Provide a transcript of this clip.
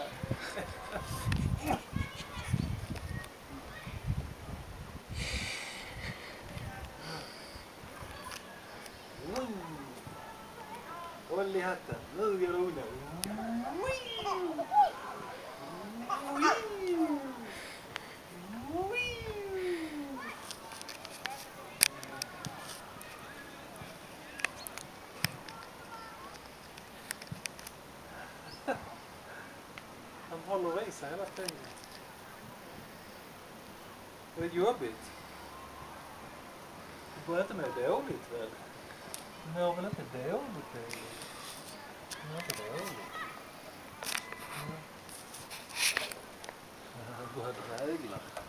Håll i hatten, nu går det undan. Han håller i sig hela tiden. Det är jobbigt. Du börjar inte med dåligt väl? Du mår väl inte dåligt? Du mår inte dåligt. Du börjar drägla.